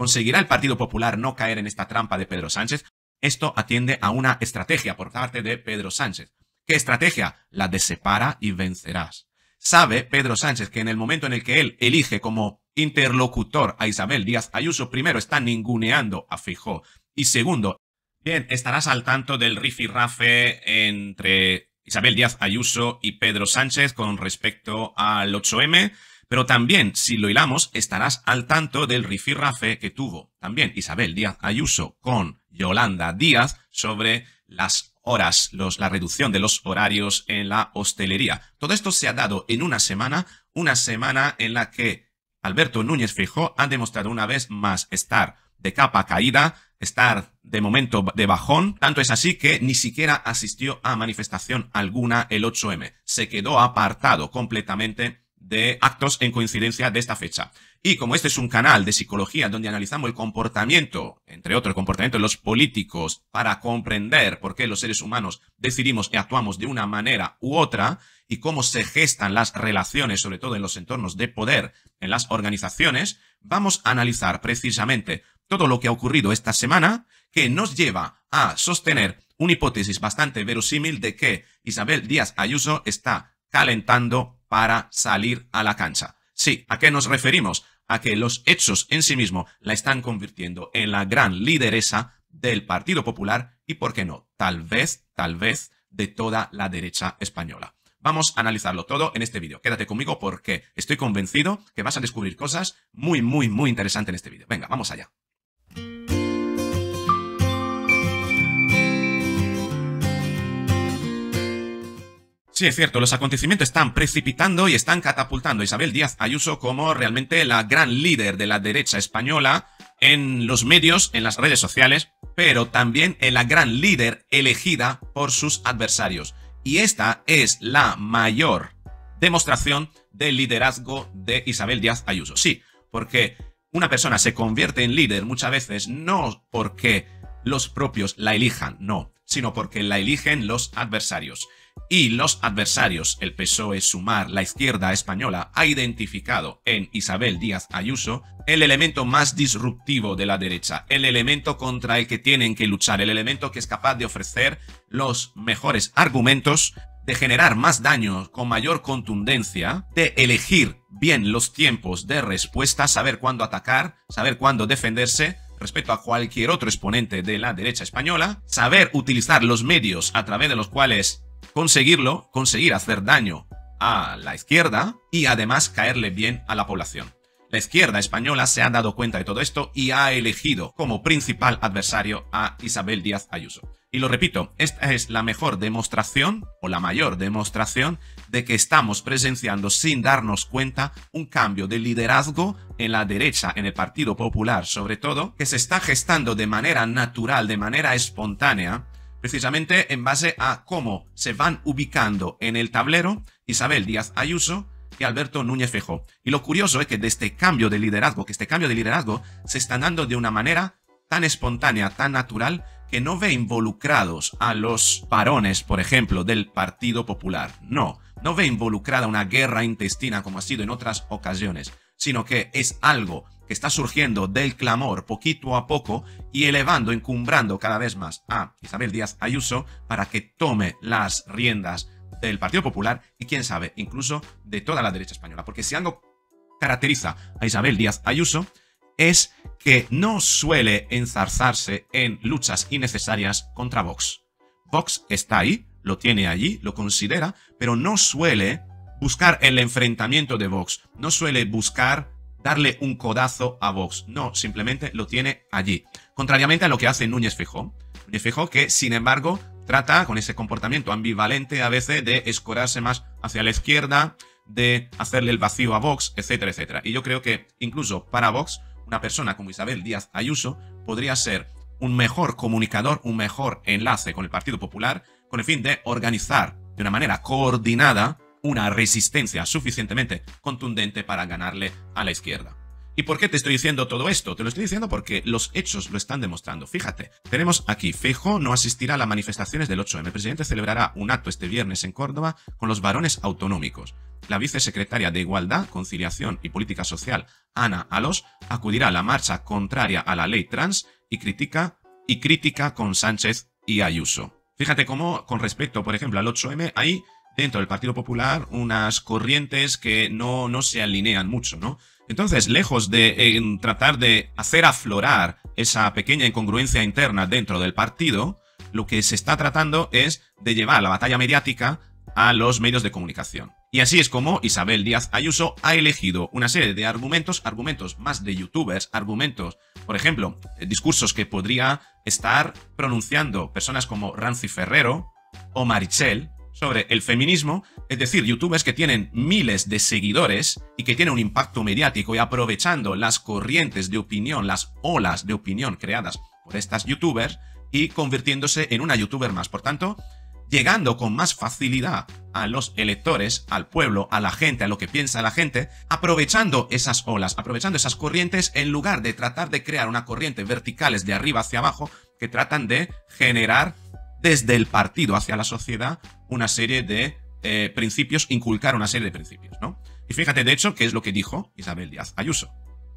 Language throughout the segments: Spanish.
¿Conseguirá el Partido Popular no caer en esta trampa de Pedro Sánchez? Esto atiende a una estrategia por parte de Pedro Sánchez. ¿Qué estrategia? La de separa y vencerás. Sabe Pedro Sánchez que en el momento en el que él elige como interlocutor a Isabel Díaz Ayuso, primero está ninguneando a Feijóo y segundo, bien, estarás al tanto del rifirrafe entre Isabel Díaz Ayuso y Pedro Sánchez con respecto al 8M, pero también, si lo hilamos, estarás al tanto del rifirrafe que tuvo también Isabel Díaz Ayuso con Yolanda Díaz sobre las horas, la reducción de los horarios en la hostelería. Todo esto se ha dado en una semana en la que Alberto Núñez Feijóo ha demostrado una vez más estar de capa caída, estar de momento de bajón. Tanto es así que ni siquiera asistió a manifestación alguna el 8M. Se quedó apartado completamente de actos en coincidencia de esta fecha. Y como este es un canal de psicología donde analizamos el comportamiento, entre otros el comportamiento de los políticos para comprender por qué los seres humanos decidimos y actuamos de una manera u otra y cómo se gestan las relaciones, sobre todo en los entornos de poder, en las organizaciones, vamos a analizar precisamente todo lo que ha ocurrido esta semana que nos lleva a sostener una hipótesis bastante verosímil de que Isabel Díaz Ayuso está calentando para salir a la cancha. Sí, ¿a qué nos referimos? A que los hechos en sí mismos la están convirtiendo en la gran lideresa del Partido Popular y, ¿por qué no? Tal vez, de toda la derecha española. Vamos a analizarlo todo en este vídeo. Quédate conmigo porque estoy convencido que vas a descubrir cosas muy interesantes en este vídeo. Venga, vamos allá. Sí, es cierto, los acontecimientos están precipitando y están catapultando a Isabel Díaz Ayuso como realmente la gran líder de la derecha española en los medios, en las redes sociales, pero también en la gran líder elegida por sus adversarios. Y esta es la mayor demostración del liderazgo de Isabel Díaz Ayuso. Sí, porque una persona se convierte en líder muchas veces no porque los propios la elijan, no, sino porque la eligen los adversarios. Y los adversarios, el PSOE, Sumar, la izquierda española, ha identificado en Isabel Díaz Ayuso el elemento más disruptivo de la derecha, el elemento contra el que tienen que luchar, el elemento que es capaz de ofrecer los mejores argumentos, de generar más daño con mayor contundencia, de elegir bien los tiempos de respuesta, saber cuándo atacar, saber cuándo defenderse respecto a cualquier otro exponente de la derecha española, saber utilizar los medios a través de los cuales conseguir hacer daño a la izquierda y además caerle bien a la población. La izquierda española se ha dado cuenta de todo esto y ha elegido como principal adversario a Isabel Díaz Ayuso. Y lo repito, esta es la mejor demostración o la mayor demostración de que estamos presenciando sin darnos cuenta un cambio de liderazgo en la derecha, en el Partido Popular sobre todo, que se está gestando de manera natural, de manera espontánea, precisamente en base a cómo se van ubicando en el tablero Isabel Díaz Ayuso y Alberto Núñez Feijóo. Y lo curioso es que de este cambio de liderazgo, se está dando de una manera tan espontánea, tan natural, que no ve involucrados a los varones, por ejemplo, del Partido Popular. No ve involucrada una guerra intestina como ha sido en otras ocasiones, sino que es algo que está surgiendo del clamor poquito a poco y elevando, encumbrando cada vez más a Isabel Díaz Ayuso para que tome las riendas del Partido Popular y, quién sabe, incluso de toda la derecha española. Porque si algo caracteriza a Isabel Díaz Ayuso es que no suele enzarzarse en luchas innecesarias contra Vox. Vox está ahí, lo tiene allí, lo considera, pero no suele buscar el enfrentamiento de Vox, no suele buscar darle un codazo a Vox, no, simplemente lo tiene allí. Contrariamente a lo que hace Núñez Feijóo. Núñez Feijóo que, sin embargo, trata con ese comportamiento ambivalente a veces de escorarse más hacia la izquierda, de hacerle el vacío a Vox, etcétera, etcétera. Y yo creo que incluso para Vox, una persona como Isabel Díaz Ayuso podría ser un mejor comunicador, un mejor enlace con el Partido Popular, con el fin de organizar de una manera coordinada una resistencia suficientemente contundente para ganarle a la izquierda. ¿Y por qué te estoy diciendo todo esto? Te lo estoy diciendo porque los hechos lo están demostrando. Fíjate, tenemos aquí, Feijóo no asistirá a las manifestaciones del 8M. El presidente celebrará un acto este viernes en Córdoba con los varones autonómicos. La vicesecretaria de Igualdad, Conciliación y Política Social, Ana Alós, acudirá a la marcha contraria a la ley trans y crítica con Sánchez y Ayuso. Fíjate cómo, con respecto, por ejemplo, al 8M, hay dentro del Partido Popular unas corrientes que no se alinean mucho, ¿no? Entonces, lejos de tratar de hacer aflorar esa pequeña incongruencia interna dentro del partido, lo que se está tratando es de llevar la batalla mediática a los medios de comunicación. Y así es como Isabel Díaz Ayuso ha elegido una serie de argumentos más de youtubers, argumentos, por ejemplo, discursos que podría estar pronunciando personas como Rancy Ferrero o Marichel sobre el feminismo, es decir, youtubers que tienen miles de seguidores y que tienen un impacto mediático, y aprovechando las corrientes de opinión, las olas de opinión creadas por estas youtubers y convirtiéndose en una youtuber más. Por tanto, llegando con más facilidad a los electores, al pueblo, a la gente, a lo que piensa la gente, aprovechando esas olas, aprovechando esas corrientes, en lugar de tratar de crear una corriente verticales de arriba hacia abajo, que tratan de generar desde el partido hacia la sociedad una serie de principios, inculcar una serie de principios, ¿no? Y fíjate, de hecho, qué es lo que dijo Isabel Díaz Ayuso.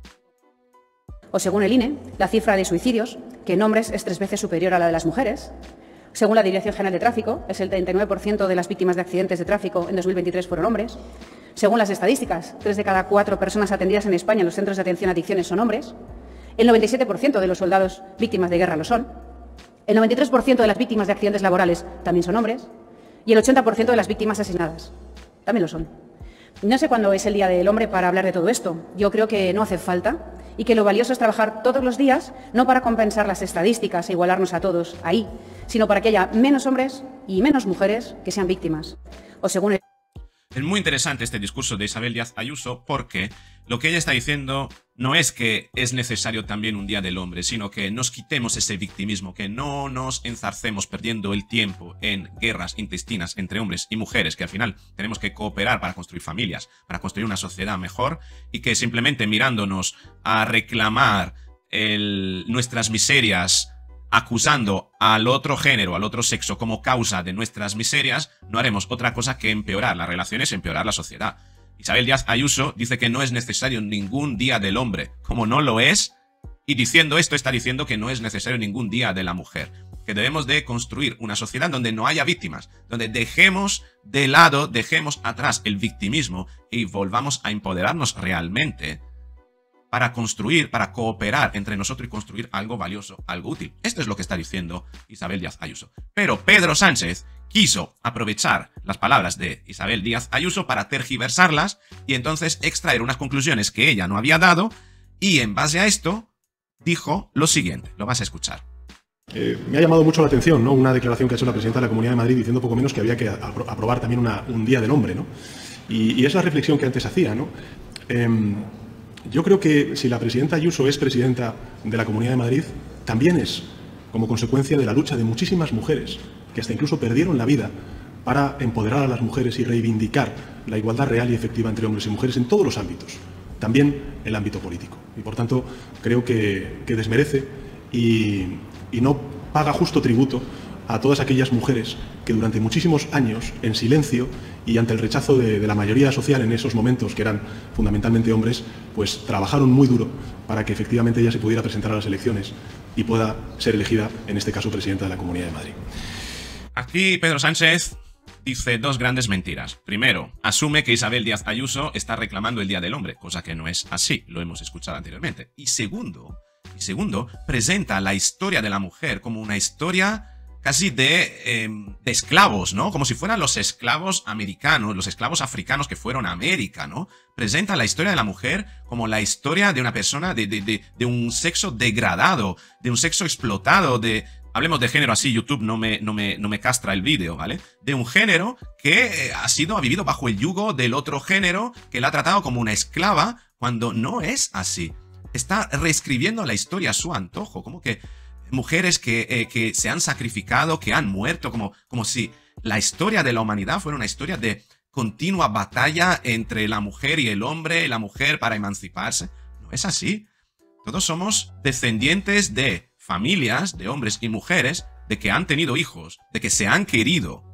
O según el INE, la cifra de suicidios, que en hombres es 3 veces superior a la de las mujeres. Según la Dirección General de Tráfico, es el 39% de las víctimas de accidentes de tráfico en 2023 fueron hombres. Según las estadísticas, 3 de cada 4 personas atendidas en España en los centros de atención a adicciones son hombres. El 97% de los soldados víctimas de guerra lo son. El 93% de las víctimas de accidentes laborales también son hombres. Y el 80% de las víctimas asesinadas también lo son. No sé cuándo es el Día del Hombre para hablar de todo esto. Yo creo que no hace falta y que lo valioso es trabajar todos los días, no para compensar las estadísticas e igualarnos a todos ahí, sino para que haya menos hombres y menos mujeres que sean víctimas. O según el... Es muy interesante este discurso de Isabel Díaz Ayuso, porque lo que ella está diciendo no es que es necesario también un Día del Hombre, sino que nos quitemos ese victimismo, que no nos enzarcemos perdiendo el tiempo en guerras intestinas entre hombres y mujeres, que al final tenemos que cooperar para construir familias, para construir una sociedad mejor, y que simplemente mirándonos a reclamar nuestras miserias, acusando al otro género, al otro sexo como causa de nuestras miserias, no haremos otra cosa que empeorar las relaciones, empeorar la sociedad. Isabel Díaz Ayuso dice que no es necesario ningún Día del Hombre, como no lo es, y diciendo esto está diciendo que no es necesario ningún Día de la Mujer, que debemos de construir una sociedad donde no haya víctimas, donde dejemos de lado, dejemos atrás el victimismo y volvamos a empoderarnos realmente para construir, para cooperar entre nosotros y construir algo valioso, algo útil. Esto es lo que está diciendo Isabel Díaz Ayuso. Pero Pedro Sánchez quiso aprovechar las palabras de Isabel Díaz Ayuso para tergiversarlas y entonces extraer unas conclusiones que ella no había dado, y en base a esto dijo lo siguiente. Lo vas a escuchar. Me ha llamado mucho la atención, ¿no?, una declaración que ha hecho la presidenta de la Comunidad de Madrid diciendo poco menos que había que aprobar también un Día del Hombre, ¿no? Y es la reflexión que antes hacía, ¿no? Yo creo que si la presidenta Ayuso es presidenta de la Comunidad de Madrid, también es como consecuencia de la lucha de muchísimas mujeres que hasta incluso perdieron la vida para empoderar a las mujeres y reivindicar la igualdad real y efectiva entre hombres y mujeres en todos los ámbitos, también el ámbito político. Y por tanto creo que desmerece y no paga justo tributo a todas aquellas mujeres que durante muchísimos años, en silencio y ante el rechazo de la mayoría social en esos momentos, que eran fundamentalmente hombres, pues trabajaron muy duro para que efectivamente ella se pudiera presentar a las elecciones y pueda ser elegida, en este caso, presidenta de la Comunidad de Madrid. Aquí Pedro Sánchez dice dos grandes mentiras. Primero, asume que Isabel Díaz Ayuso está reclamando el Día del Hombre, cosa que no es así, lo hemos escuchado anteriormente. Y segundo, presenta la historia de la mujer como una historia casi de esclavos, ¿no? Como si fueran los esclavos americanos, los esclavos africanos que fueron a América, ¿no? Presenta la historia de la mujer como la historia de una persona de un sexo degradado, de un sexo explotado, hablemos de género así, YouTube no me castra el vídeo, ¿vale? De un género que ha vivido bajo el yugo del otro género, que la ha tratado como una esclava, cuando no es así. Está reescribiendo la historia a su antojo, como que mujeres que se han sacrificado, que han muerto, como si la historia de la humanidad fuera una historia de continua batalla entre la mujer y el hombre, la mujer para emanciparse. No es así. Todos somos descendientes de familias, de hombres y mujeres, de que han tenido hijos, de que se han querido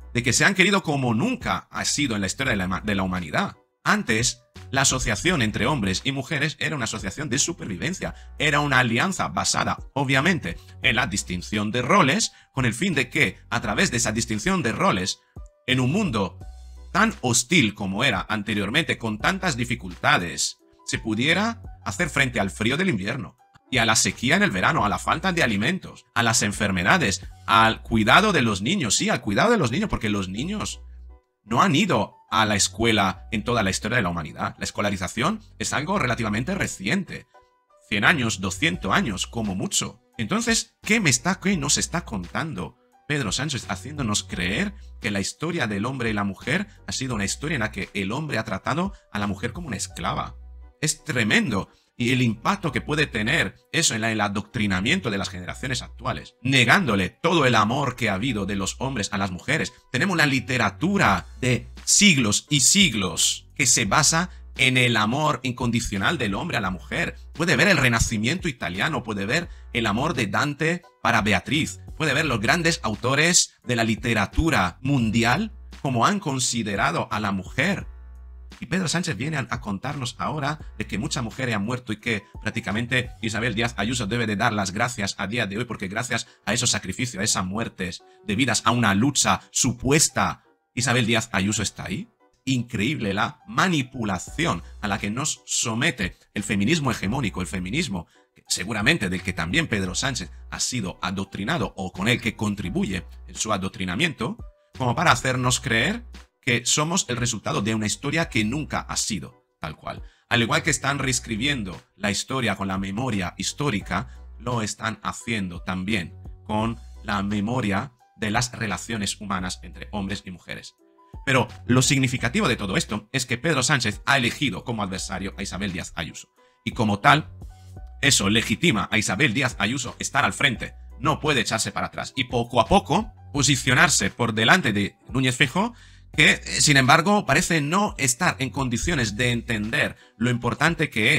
como nunca ha sido en la historia de la humanidad. Antes, la asociación entre hombres y mujeres era una asociación de supervivencia, era una alianza basada, obviamente, en la distinción de roles, con el fin de que, a través de esa distinción de roles, en un mundo tan hostil como era anteriormente, con tantas dificultades, se pudiera hacer frente al frío del invierno, y a la sequía en el verano, a la falta de alimentos, a las enfermedades, al cuidado de los niños, sí, al cuidado de los niños, porque los niños no han ido a la escuela en toda la historia de la humanidad. La escolarización es algo relativamente reciente. 100 años, 200 años, como mucho. Entonces, ¿qué nos está contando Pedro Sánchez, haciéndonos creer que la historia del hombre y la mujer ha sido una historia en la que el hombre ha tratado a la mujer como una esclava? Es tremendo. Y el impacto que puede tener eso en el adoctrinamiento de las generaciones actuales, negándole todo el amor que ha habido de los hombres a las mujeres. Tenemos una literatura de siglos y siglos que se basa en el amor incondicional del hombre a la mujer. Puede ver el Renacimiento italiano, puede ver el amor de Dante para Beatriz, puede ver los grandes autores de la literatura mundial como han considerado a la mujer. Y Pedro Sánchez viene a contarnos ahora de que muchas mujeres han muerto y que prácticamente Isabel Díaz Ayuso debe de dar las gracias a día de hoy porque gracias a esos sacrificios, a esas muertes debidas a una lucha supuesta, Isabel Díaz Ayuso está ahí. Increíble la manipulación a la que nos somete el feminismo hegemónico, el feminismo seguramente del que también Pedro Sánchez ha sido adoctrinado o con el que contribuye en su adoctrinamiento, como para hacernos creer que somos el resultado de una historia que nunca ha sido tal cual. Al igual que están reescribiendo la historia con la memoria histórica, lo están haciendo también con la memoria de las relaciones humanas entre hombres y mujeres. Pero lo significativo de todo esto es que Pedro Sánchez ha elegido como adversario a Isabel Díaz Ayuso. Y como tal, eso legitima a Isabel Díaz Ayuso estar al frente. No puede echarse para atrás. Y poco a poco posicionarse por delante de Núñez Feijóo, que, sin embargo, parece no estar en condiciones de entender lo importante que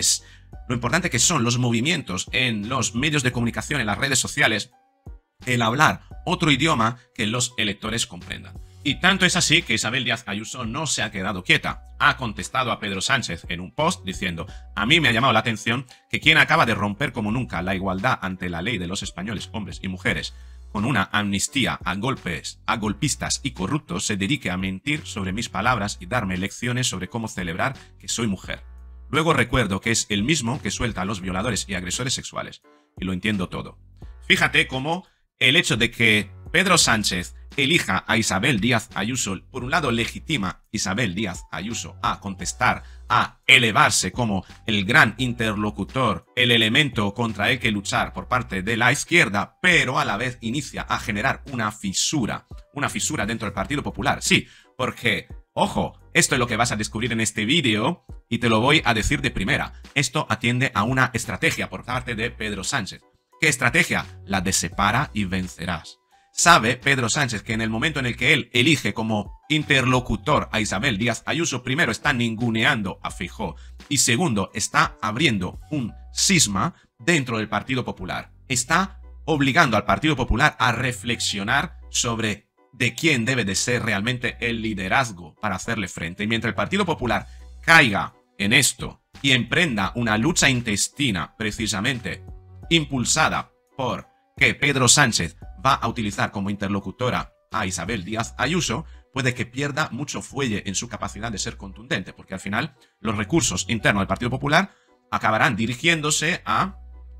son los movimientos en los medios de comunicación, en las redes sociales, el hablar otro idioma que los electores comprendan. Y tanto es así que Isabel Díaz Ayuso no se ha quedado quieta. Ha contestado a Pedro Sánchez en un post diciendo: a mí me ha llamado la atención que quien acaba de romper como nunca la igualdad ante la ley de los españoles, hombres y mujeres, con una amnistía a golpistas y corruptos, se dedique a mentir sobre mis palabras y darme lecciones sobre cómo celebrar que soy mujer. Luego recuerdo que es el mismo que suelta a los violadores y agresores sexuales. Y lo entiendo todo. Fíjate cómo el hecho de que Pedro Sánchez elija a Isabel Díaz Ayuso, por un lado legitima Isabel Díaz Ayuso a contestar, a elevarse como el gran interlocutor, el elemento contra el que luchar por parte de la izquierda, pero a la vez inicia a generar una fisura dentro del Partido Popular. Sí, porque, ojo, esto es lo que vas a descubrir en este vídeo y te lo voy a decir de primera. Esto atiende a una estrategia por parte de Pedro Sánchez. ¿Qué estrategia? La de separa y vencerás. Sabe Pedro Sánchez que en el momento en el que él elige como interlocutor a Isabel Díaz Ayuso, primero está ninguneando a Feijóo y segundo está abriendo un cisma dentro del Partido Popular. Está obligando al Partido Popular a reflexionar sobre de quién debe de ser realmente el liderazgo para hacerle frente. Y mientras el Partido Popular caiga en esto y emprenda una lucha intestina precisamente impulsada por que Pedro Sánchez va a utilizar como interlocutora a Isabel Díaz Ayuso, puede que pierda mucho fuelle en su capacidad de ser contundente, porque al final los recursos internos del Partido Popular acabarán dirigiéndose a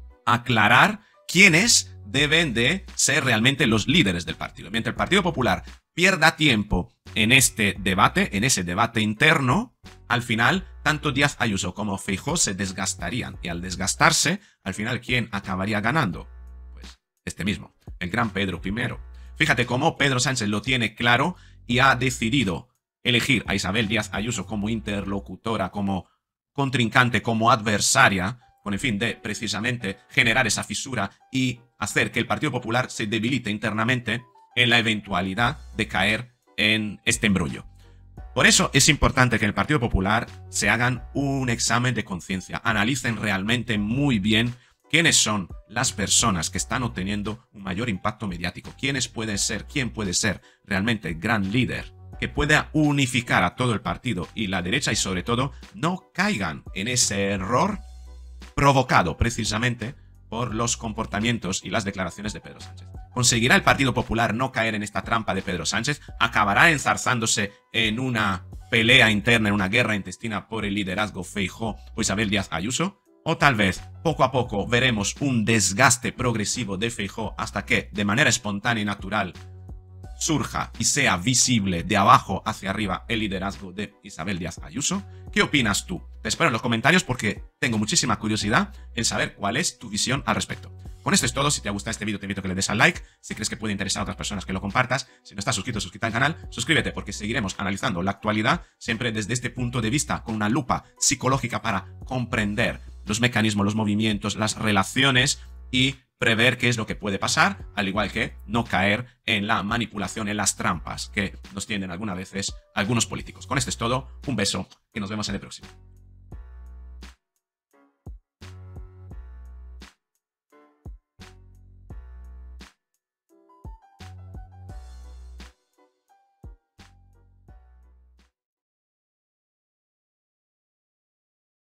aclarar quiénes deben de ser realmente los líderes del partido. Mientras el Partido Popular pierda tiempo en este debate, en ese debate interno, al final tanto Díaz Ayuso como Feijóo se desgastarían, y al desgastarse, al final ¿quién acabaría ganando? Este mismo, el gran Pedro I. Fíjate cómo Pedro Sánchez lo tiene claro y ha decidido elegir a Isabel Díaz Ayuso como interlocutora, como contrincante, como adversaria, con el fin de precisamente generar esa fisura y hacer que el Partido Popular se debilite internamente en la eventualidad de caer en este embrollo. Por eso es importante que en el Partido Popular se hagan un examen de conciencia, analicen realmente muy bien quiénes son las personas que están obteniendo un mayor impacto mediático, quién puede ser realmente el gran líder que pueda unificar a todo el partido y la derecha, y sobre todo no caigan en ese error provocado precisamente por los comportamientos y las declaraciones de Pedro Sánchez. ¿Conseguirá el Partido Popular no caer en esta trampa de Pedro Sánchez? ¿Acabará enzarzándose en una pelea interna, en una guerra intestina por el liderazgo Feijóo o Isabel Díaz Ayuso? ¿O tal vez, poco a poco, veremos un desgaste progresivo de Feijóo hasta que, de manera espontánea y natural, surja y sea visible de abajo hacia arriba el liderazgo de Isabel Díaz Ayuso? ¿Qué opinas tú? Te espero en los comentarios porque tengo muchísima curiosidad en saber cuál es tu visión al respecto. Con esto es todo. Si te ha gustado este vídeo te invito a que le des al like. Si crees que puede interesar a otras personas, que lo compartas. Si no estás suscrito, suscríbete al canal. Suscríbete porque seguiremos analizando la actualidad siempre desde este punto de vista, con una lupa psicológica para comprender los mecanismos, los movimientos, las relaciones y prever qué es lo que puede pasar, al igual que no caer en la manipulación, en las trampas que nos tienden algunas veces algunos políticos. Con esto es todo. Un beso y nos vemos en el próximo.